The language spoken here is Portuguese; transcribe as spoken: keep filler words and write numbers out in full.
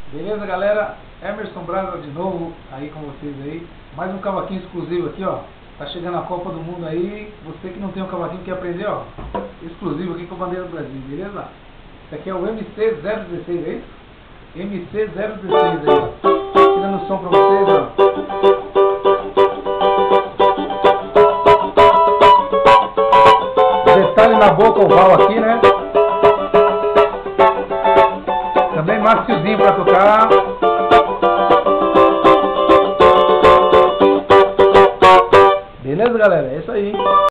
Beleza, galera? Emerson Braga de novo aí com vocês aí. Mais um cavaquinho exclusivo aqui, ó. Tá chegando a Copa do Mundo aí. Você que não tem um cavaquinho quer aprender, ó. Exclusivo aqui com a bandeira do Brasil, beleza? Esse aqui é o M C zero dezesseis, é isso? M C zero dezesseis aí, ó. Tirando o som pra vocês, ó. Detalhe na boca oval aqui, né? Também maciozinho pra tocar. Beleza, galera? É isso aí.